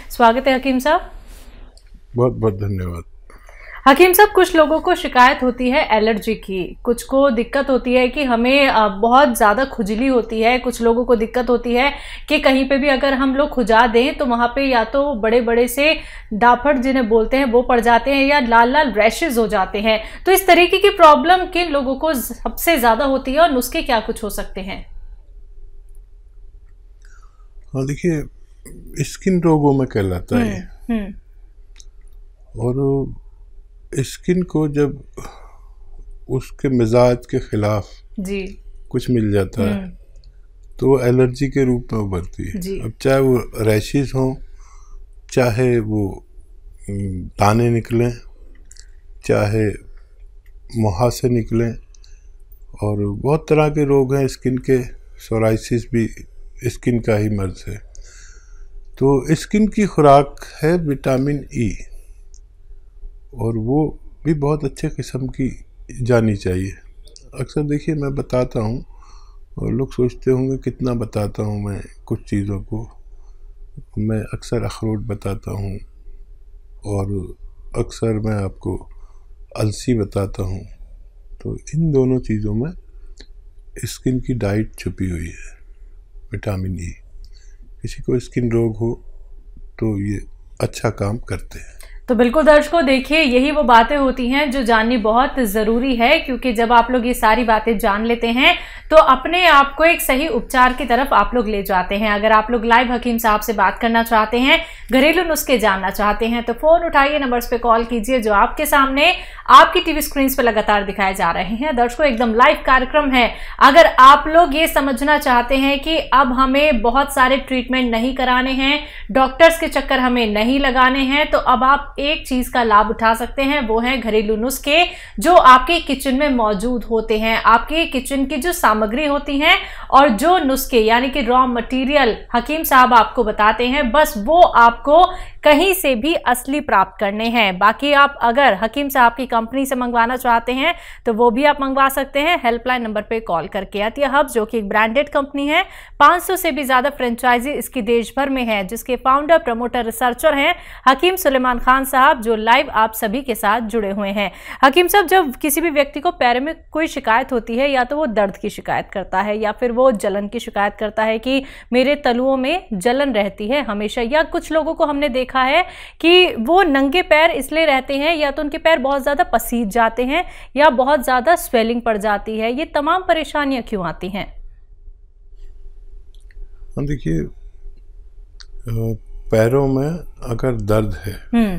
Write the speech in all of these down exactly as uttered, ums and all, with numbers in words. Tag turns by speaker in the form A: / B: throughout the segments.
A: स्वागत है हकीम साहब।
B: बहुत बहुत धन्यवाद।
A: हकीम साहब, कुछ लोगों को शिकायत होती है एलर्जी की, कुछ को दिक्कत होती है कि हमें बहुत ज़्यादा खुजली होती है, कुछ लोगों को दिक्कत होती है कि कहीं पे भी अगर हम लोग खुजा दें तो वहाँ पे या तो बड़े बड़े से डाफड़ जिन्हें बोलते हैं वो पड़ जाते हैं या लाल लाल रैशेज हो जाते हैं। तो इस तरीके की प्रॉब्लम किन लोगों को सबसे ज़्यादा होती है और नुस्खे क्या कुछ हो सकते हैं?
B: हाँ, देखिए, स्किन रोगों में कहलाता है और स्किन को जब उसके मिजाज के खिलाफ जी कुछ मिल जाता है तो वो एलर्जी के रूप में उभरती है। अब चाहे वो रैशेस हों, चाहे वो दाने निकलें, चाहे मुहासे निकलें, और बहुत तरह के रोग हैं स्किन के। सोराइसिस भी स्किन का ही मर्ज है। तो स्किन की खुराक है विटामिन ई, और वो भी बहुत अच्छे किस्म की जानी चाहिए। अक्सर देखिए मैं बताता हूँ और लोग सोचते होंगे कितना बताता हूँ मैं कुछ चीज़ों को। मैं अक्सर अखरोट बताता हूँ और अक्सर मैं आपको अलसी बताता हूँ। तो इन दोनों चीज़ों में स्किन की डाइट छुपी हुई है, विटामिन ई। किसी को स्किन रोग हो तो ये अच्छा काम करते हैं।
A: तो बिल्कुल दर्शकों, देखिए यही वो बातें होती हैं जो जाननी बहुत ज़रूरी है, क्योंकि जब आप लोग ये सारी बातें जान लेते हैं तो अपने आप को एक सही उपचार की तरफ आप लोग ले जाते हैं। अगर आप लोग लाइव हकीम साहब से बात करना चाहते हैं, घरेलू नुस्खे जानना चाहते हैं, तो फोन उठाइए, नंबर्स पे कॉल कीजिए जो आपके सामने आपकी टीवी स्क्रीन पे लगातार दिखाए जा रहे हैं। दर्शकों, एकदम लाइव कार्यक्रम है। अगर आप लोग ये समझना चाहते हैं कि अब हमें बहुत सारे ट्रीटमेंट नहीं कराने हैं, डॉक्टर्स के चक्कर हमें नहीं लगाने हैं, तो अब आप एक चीज का लाभ उठा सकते हैं, वो है घरेलू नुस्खे जो आपके किचन में मौजूद होते हैं। आपके किचन की जो सामग्री होती हैं और जो नुस्खे यानी कि रॉ मटेरियल हकीम साहब आपको बताते हैं, बस वो आपको कहीं से भी असली प्राप्त करने हैं। बाकी आप अगर हकीम साहब की कंपनी से मंगवाना चाहते हैं तो वो भी आप मंगवा सकते हैं हेल्पलाइन नंबर पे कॉल करके। अतिया हब्स जो कि एक ब्रांडेड कंपनी है, पाँच सौ से भी ज्यादा फ्रेंचाइजी इसकी देश भर में है, जिसके फाउंडर, प्रमोटर, रिसर्चर हैं हकीम सुलेमान खान साहब, जो लाइव आप सभी के साथ जुड़े हुए हैं। हकीम साहब, जब किसी भी व्यक्ति को पैर में कोई शिकायत होती है, या तो वो दर्द की शिकायत करता है या फिर वो जलन की शिकायत करता है कि मेरे तलुओं में जलन रहती है हमेशा, या कुछ लोगों को हमने देखा है कि वो नंगे पैर इसलिए रहते हैं या तो उनके पैर बहुत ज्यादा पसीज जाते हैं या बहुत ज्यादा स्वेलिंग पड़ जाती है, ये तमाम परेशानियां क्यों आती हैं?
B: देखिए, पैरों में अगर दर्द है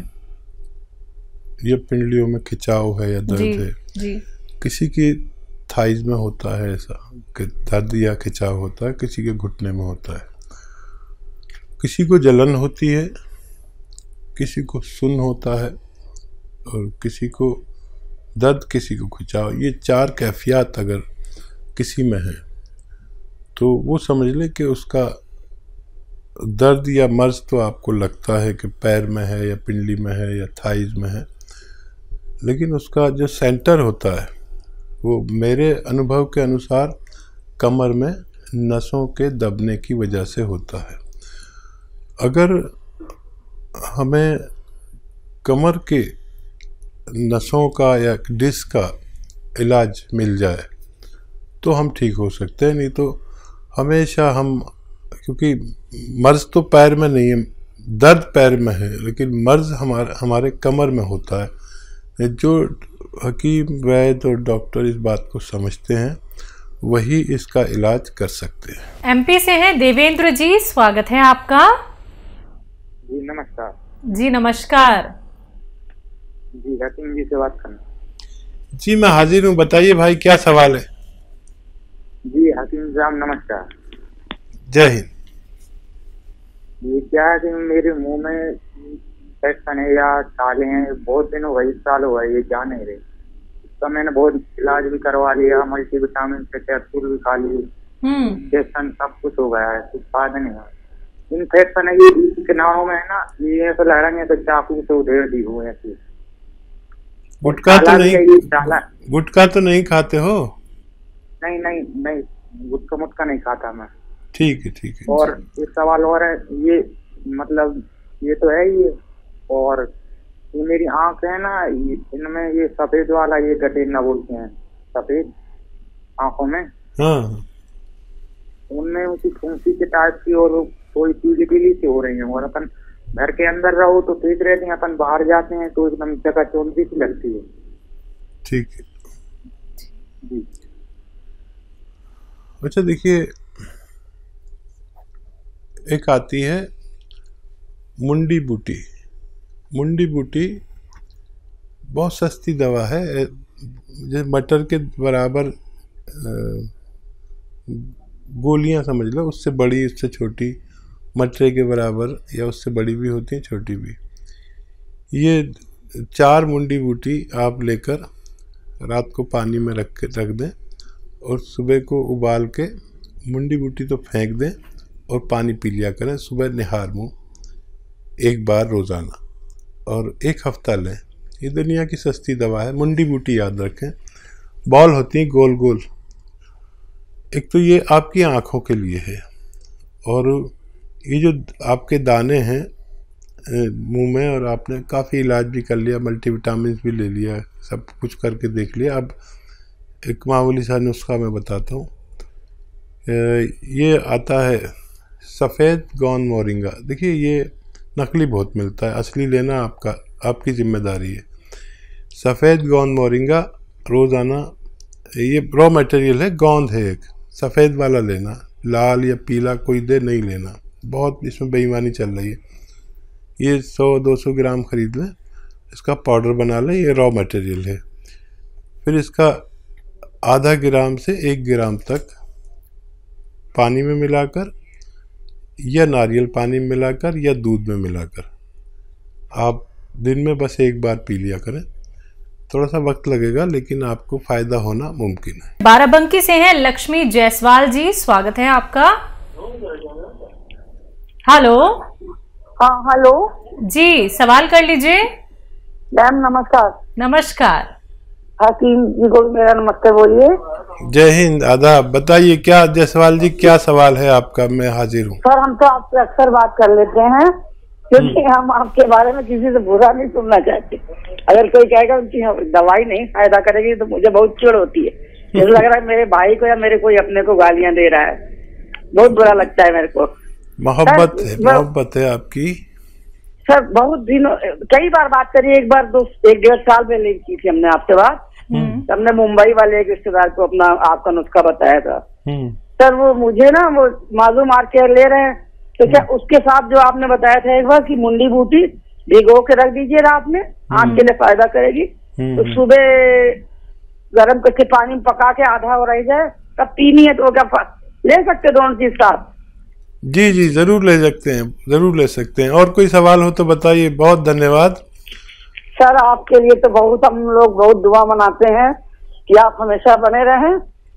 B: या पिंडलियों में खिंचाव है या दर्द जी, है जी। किसी की थाइज में होता है ऐसा कि दर्द या खिंचाव होता है, किसी के घुटने में होता है, किसी को जलन होती है, किसी को सुन्न होता है और किसी को दर्द, किसी को खिंचाव। ये चार कैफियत अगर किसी में है तो वो समझ ले कि उसका दर्द या मर्ज तो आपको लगता है कि पैर में है या पिंडली में है या थाइज में है, लेकिन उसका जो सेंटर होता है वो मेरे अनुभव के अनुसार कमर में नसों के दबने की वजह से होता है। अगर हमें कमर के नसों का या डिस्क का इलाज मिल जाए तो हम ठीक हो सकते हैं, नहीं तो हमेशा हम, क्योंकि मर्ज तो पैर में नहीं है, दर्द पैर में है, लेकिन मर्ज हमारे हमारे कमर में होता है। जो हकीम, वैद्य और डॉक्टर इस बात को समझते हैं वही इसका इलाज कर सकते हैं।
A: एमपी से हैं देवेंद्र जी, स्वागत है आपका।
C: जी नमस्कार।
A: जी नमस्कार।
C: जी हकीम जी से बात करना।
B: जी मैं हाजिर हूँ, बताइए भाई क्या सवाल है।
C: जी हकीम साहब नमस्कार।
B: जय हिंद।
C: ये क्या है कि मेरे मुंह में इन्फेक्शन है या छाले हैं, बहुत दिन हो गए, साल हो गए, ये जा नहीं रहे। इसका मैंने बहुत इलाज भी करवा लिया, मल्टीविटामिन से कैप्सूल भी खा लिए, इंजेक्शन सब कुछ हो गया है, कुछ फायदा नहीं हुआ। इन्फेक्शन है ये किनारों में है ना, ये ऐसा लग रहा है तो चाकू से उधेड़ दी हुए ऐसे।
B: गुटखा तो नहीं, गुटखा तो नहीं खाते हो?
C: नहीं नहीं नहीं, गुटखा मुटका नहीं खाता मैं।
B: ठीक है ठीक है।
C: और एक सवाल और है, ये मतलब ये तो है ही। और ये मेरी आंख है ना, इनमें ये सफेद वाला ये गटेना बोलते हैं, सफेद आंखों में,
B: हाँ
C: उनमें उसी फुंसी के टाइप की और थोड़ी पीली पीली सी हो रही है। और अपन घर के अंदर रहो तो ठीक रहते हैं, अपन बाहर जाते हैं तो एकदम जगह चौंधी सी लगती है।
B: ठीक है
C: जी।
B: अच्छा देखिए, एक आती है मुंडी बूटी। मुंडी बूटी बहुत सस्ती दवा है, जैसे मटर के बराबर गोलियां समझ लो, उससे बड़ी उससे छोटी, मटर के बराबर या उससे बड़ी भी होती हैं, छोटी भी। ये चार मुंडी बूटी आप लेकर रात को पानी में रख के रख दें और सुबह को उबाल के मुंडी बूटी तो फेंक दें और पानी पी लिया करें सुबह निहार मुँह एक बार रोज़ाना, और एक हफ्ता लें। ये दुनिया की सस्ती दवा है। मुंडी बूटी याद रखें, बॉल होती हैं गोल गोल। एक तो ये आपकी आँखों के लिए है, और ये जो आपके दाने हैं मुंह में, और आपने काफ़ी इलाज भी कर लिया, मल्टीविटामिन भी ले लिया, सब कुछ करके देख लिया। अब एक मामूली सा नुस्खा मैं बताता हूँ। ये आता है सफ़ेद गोंद मोरिंगा। देखिए ये नकली बहुत मिलता है, असली लेना आपका आपकी जिम्मेदारी है। सफ़ेद गोंद मोरिंगा रोज़ाना, ये रॉ मटेरियल है, गोंद है एक, सफ़ेद वाला लेना, लाल या पीला कोई दे नहीं लेना, बहुत इसमें बेईमानी चल रही है। ये सौ दो सौ ग्राम ख़रीद लें, इसका पाउडर बना लें, ये रॉ मटेरियल है। फिर इसका आधा ग्राम से एक ग्राम तक पानी में मिलाकर या नारियल पानी में मिलाकर या दूध में मिलाकर आप दिन में बस एक बार पी लिया करें। थोड़ा सा वक्त लगेगा लेकिन आपको फायदा होना मुमकिन है।
A: बाराबंकी से हैं लक्ष्मी जायसवाल जी, स्वागत है आपका। हेलो।
D: हाँ हेलो
A: जी, सवाल कर लीजिए।
D: मैम नमस्कार।
A: नमस्कार।
D: हकीम जी को मेरा नमस्ते बोलिए।
B: जय हिंद, आदाब। बताइए क्या जायसवाल जी, क्या सवाल है आपका? मैं हाजिर हूँ।
D: सर हम तो आपसे अक्सर बात कर लेते हैं, क्योंकि हम आपके बारे में किसी से बुरा नहीं सुनना चाहते। अगर कोई कहेगा उनकी दवाई नहीं फायदा करेगी तो मुझे बहुत चिढ़ होती है। मुझे लग रहा है मेरे भाई को या मेरे कोई अपने को गालियां दे रहा है, बहुत बुरा लगता है मेरे को।
B: मोहब्बत है, मोहब्बत है आपकी।
D: सर बहुत दिनों कई बार बात करी, एक बार दो एक डेढ़ साल पहले की थी हमने आपसे बात। हमने मुंबई वाले एक रिश्तेदार को अपना आपका नुस्खा बताया था। सर वो मुझे ना वो मालूम आर केयर ले रहे हैं, तो क्या उसके साथ जो आपने बताया था एक बार कि मुंडी बूटी भिगो के रख दीजिए रात में, आँख के लिए फायदा करेगी, तो सुबह गर्म करके पानी में पका के आधा हो रह जाए तब पीनी है, तो क्या ले सकते दोनों चीज साथ?
B: जी जी जरूर ले सकते हैं, जरूर ले सकते हैं। और कोई सवाल हो तो बताइए। बहुत धन्यवाद
D: सर, आपके लिए तो बहुत हम लोग बहुत दुआ मनाते हैं कि आप हमेशा बने रहें।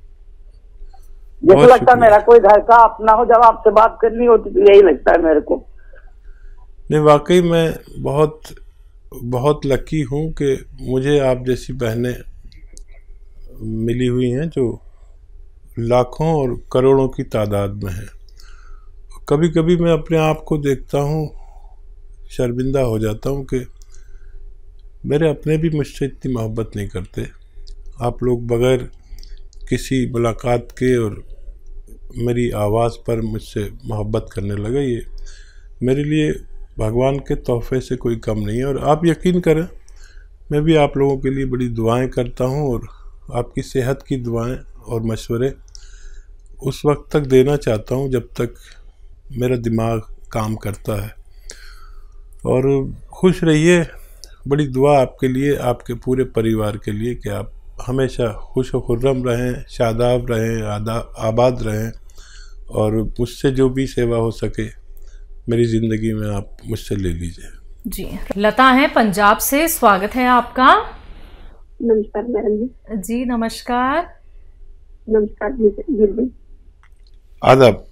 D: जैसे लगता है मेरा कोई घर का अपना हो, जब आपसे बात करनी होती तो यही लगता है मेरे को।
B: नहीं, वाकई मैं बहुत बहुत लकी हूँ कि मुझे आप जैसी बहनें मिली हुई हैं जो लाखों और करोड़ों की तादाद में हैं। कभी कभी मैं अपने आप को देखता हूँ, शर्मिंदा हो जाता हूँ कि मेरे अपने भी मुझसे इतनी मोहब्बत नहीं करते। आप लोग बगैर किसी मुलाकात के और मेरी आवाज़ पर मुझसे मोहब्बत करने लगे, ये मेरे लिए भगवान के तोहफे से कोई कम नहीं है। और आप यकीन करें, मैं भी आप लोगों के लिए बड़ी दुआएं करता हूं, और आपकी सेहत की दुआएं और मशवरे उस वक्त तक देना चाहता हूं जब तक मेरा दिमाग काम करता है। और खुश रहिए, बड़ी दुआ आपके लिए, आपके पूरे परिवार के लिए कि आप हमेशा खुश व खुर्रम रहें, शादाब रहें, आदा आबाद रहें, और मुझसे जो भी सेवा हो सके मेरी ज़िंदगी में आप मुझसे ले लीजिए।
A: जी, लता है पंजाब से, स्वागत है आपका।
E: नमस्कार मैडम जी।
A: जी नमस्कार।
E: नमस्कार जी।
B: आदाब।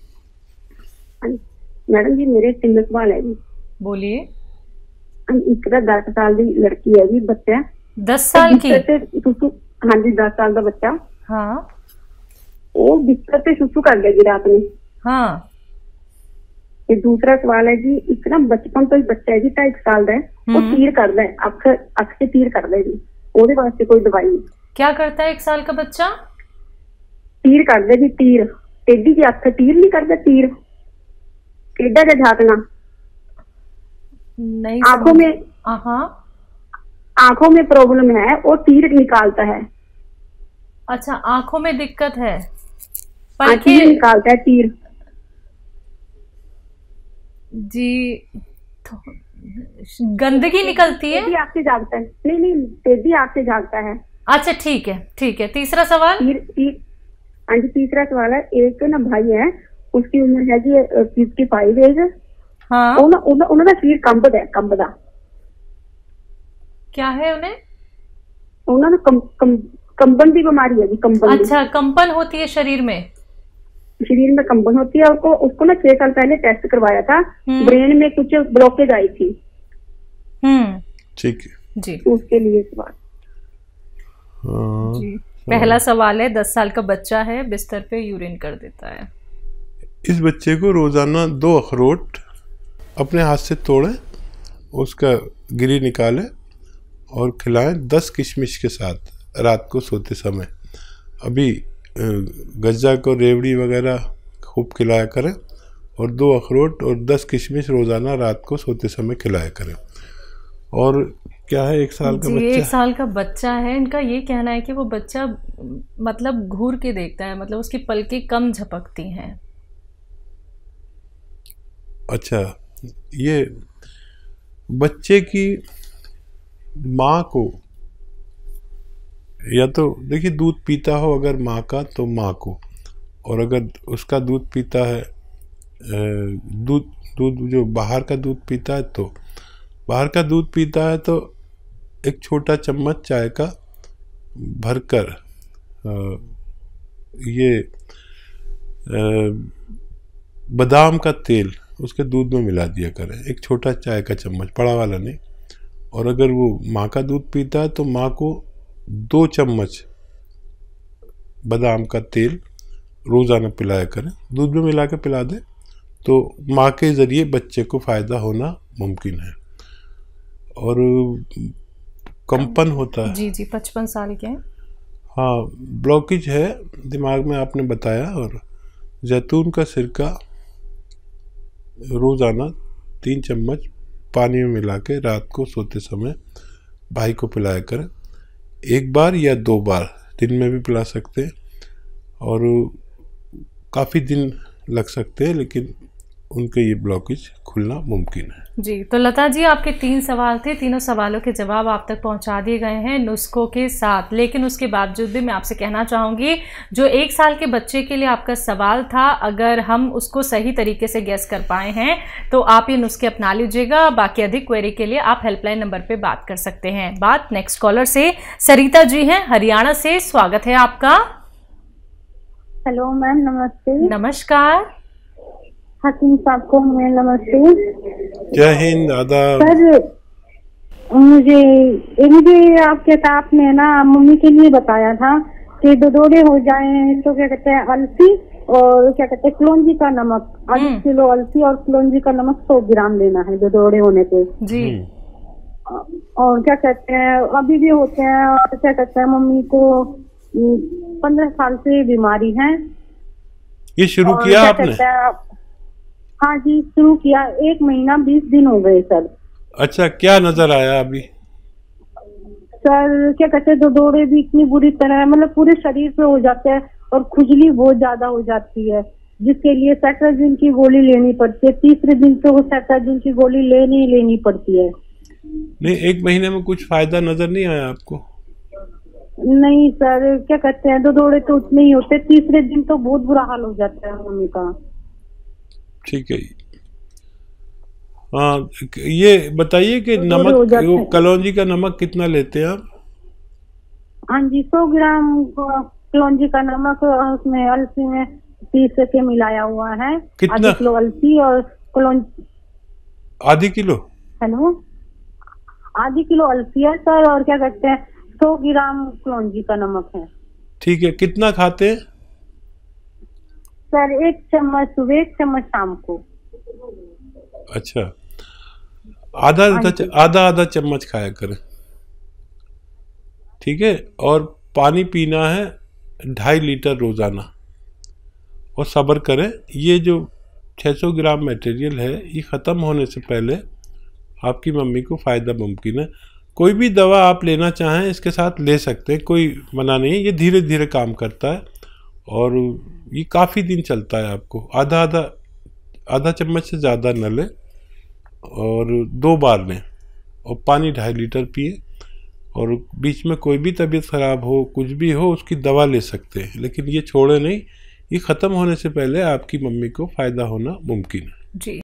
E: मैडम जी मेरे तीन सवाल है जी।
A: बोलिए।
E: एक दस साल की लड़की है जी, बच्चा
A: दस साल की?
E: हाँ जी दस साल का बच्चा।
A: हाँ।
E: वो बिस्तर पे सुसु कर गया जी रात में।
A: हाँ।
E: ਤੇ दूसरा सवाल है जी, एक ना बचपन तो ही बच्चा है जी ढाई साल का है, वो तीर करता है, अख अख से तीर करता है जी, ਉਹਦੇ ਵਾਸਤੇ कोई दवाई?
A: क्या करता है एक साल का बच्चा?
E: तीर करता जी, तीर टेढ़ी जी अख, तीर नहीं करता, तीर टेढ़ा जा झाकना
A: नहीं,
E: आंखों में,
A: हाँ
E: आंखों में प्रॉब्लम है, वो तीर निकालता है।
A: अच्छा, आंखों में दिक्कत है,
E: तीर निकालता है, तीर
A: जी। तो गंदगी निकलती है,
E: आँख से झागता है, नहीं नहीं तेजी आँख से झागता है।
A: अच्छा ठीक है ठीक है। तीसरा सवाल?
E: तीर तीर हाँ जी, तीसरा सवाल है, एक ना भाई है, उसकी उम्र है जी फिफ्टी फाइव एज,
A: हाँ
E: उन्होंने शरीर कंबदा है, कंबदा
A: क्या है उन्हें?
E: उन्होंने कम, कम, कंबन की बीमारी है जी, कंबन।
A: अच्छा, कंपन होती है शरीर में,
E: शरीर में कंपन होती है। उसको उसको ना छह साल पहले टेस्ट करवाया था, ब्रेन में कुछ ब्लॉकेज आई थी।
A: हम्म
B: ठीक है
A: जी,
E: उसके लिए सवाल।
A: जी, पहला सवाल है, दस साल का बच्चा है, बिस्तर पे यूरिन कर देता है।
B: इस बच्चे को रोजाना दो अखरोट अपने हाथ से तोड़ें, उसका गिरी निकालें और खिलाएं दस किशमिश के साथ रात को सोते समय। अभी गज्जा को रेवड़ी वगैरह खूब खिलाया करें और दो अखरोट और दस किशमिश रोज़ाना रात को सोते समय खिलाया करें। और क्या है, एक साल का
A: जी,
B: बच्चा
A: एक साल का बच्चा है, इनका ये कहना है कि वो बच्चा मतलब घूर के देखता है, मतलब उसकी पलकें कम झपकती हैं।
B: अच्छा, ये बच्चे की माँ को, या तो देखिए दूध पीता हो अगर माँ का तो माँ को, और अगर उसका दूध पीता है, दूध दूध जो बाहर का दूध पीता है तो बाहर का दूध पीता है तो एक छोटा चम्मच चाय का भरकर ये बादाम का तेल उसके दूध में मिला दिया करें, एक छोटा चाय का चम्मच, बड़ा वाला नहीं। और अगर वो माँ का दूध पीता है तो माँ को दो चम्मच बादाम का तेल रोज़ाना पिलाया करें, दूध में मिला के पिला दें तो माँ के ज़रिए बच्चे को फ़ायदा होना मुमकिन है। और कंपन होता है,
A: जी जी, पचपन साल के हैं।
B: हाँ, ब्लॉकेज है दिमाग में आपने बताया। और जैतून का सिरका रोज़ाना तीन चम्मच पानी में मिला के रात को सोते समय भाई को पिलाया करें, एक बार या दो बार दिन में भी पिला सकते हैं। और काफ़ी दिन लग सकते हैं लेकिन उनके ये ब्लॉकेज खुलना मुमकिन है।
A: जी, तो लता जी, आपके तीन सवाल थे, तीनों सवालों के जवाब आप तक पहुंचा दिए गए हैं नुस्खों के साथ। लेकिन उसके बावजूद भी मैं आपसे कहना चाहूँगी, जो एक साल के बच्चे के लिए आपका सवाल था, अगर हम उसको सही तरीके से गैस कर पाए हैं तो आप ये नुस्खे अपना लीजिएगा। बाकी अधिक क्वेरी के लिए आप हेल्पलाइन नंबर पर बात कर सकते हैं। बात नेक्स्ट कॉलर से सरिता जी हैं, हरियाणा से। स्वागत है आपका।
E: हेलो मैम, नमस्ते।
A: नमस्कार।
E: हकीम साहब को मैं नमस्ते।
B: जय हिंद, आदाब।
E: सर मुझे मुझे आपके साथ में ना मम्मी के लिए बताया था कि दौरे हो जाए तो क्या कहते हैं अलसी और क्या कहते हैं कलौंजी का नमक, आधा किलो अलसी और कलौंजी का नमक सौ ग्राम लेना है दौरे होने पे
A: जी।
E: और क्या कहते हैं अभी भी होते हैं, और क्या कहते हैं मम्मी को पंद्रह साल से बीमारी है।
B: ये शुरू किया आपने?
E: हाँ जी, शुरू किया, एक महीना बीस दिन हो गए सर।
B: अच्छा, क्या नजर आया अभी?
E: सर क्या कहते हैं दौरे भी इतनी बुरी तरह मतलब पूरे शरीर पे हो जाता है और खुजली बहुत ज्यादा हो जाती है, जिसके लिए सेट्राजिन की गोली लेनी पड़ती है। तीसरे दिन तो वो सेट्राजिन की गोली लेनी लेनी पड़ती है।
B: नहीं, एक महीने में कुछ फायदा नजर नहीं आया आपको?
E: नहीं सर, क्या कहते हैं दो दौड़े तो उतने ही होते, तीसरे दिन तो बहुत बुरा हाल हो जाता है मम्मी का।
B: ठीक है। हाँ, ये बताइए कि तो नमक, कलौंजी का नमक कितना लेते हैं आप?
E: हाँ जी, सौ ग्राम कलौंजी का नमक, उसमें अलसी में पीस के मिलाया हुआ है।
B: कितना?
E: आधी किलो अलसी और कलौंजी।
B: आधी किलो?
E: हेलो, आधी किलो अलसी है सर, और क्या कहते हैं सौ ग्राम कलौंजी का नमक है।
B: ठीक है। कितना खाते हैं
E: सर? एक चम्मच सुबह, एक चम्मच शाम को।
B: अच्छा, आधा आधा आधा आधा चम्मच खाया करें, ठीक है। और पानी पीना है ढाई लीटर रोज़ाना। और सब्र करें, ये जो छह सौ ग्राम मटेरियल है ये ख़त्म होने से पहले आपकी मम्मी को फ़ायदा मुमकिन है। कोई भी दवा आप लेना चाहें इसके साथ ले सकते हैं, कोई मना नहीं है। ये धीरे धीरे काम करता है और ये काफ़ी दिन चलता है। आपको आधा आधा आधा चम्मच से ज़्यादा न लें और दो बार लें, और पानी ढाई लीटर पिए। और बीच में कोई भी तबीयत ख़राब हो, कुछ भी हो, उसकी दवा ले सकते हैं, लेकिन ये छोड़े नहीं। ये ख़त्म होने से पहले आपकी मम्मी को फ़ायदा होना मुमकिन है।
A: जी।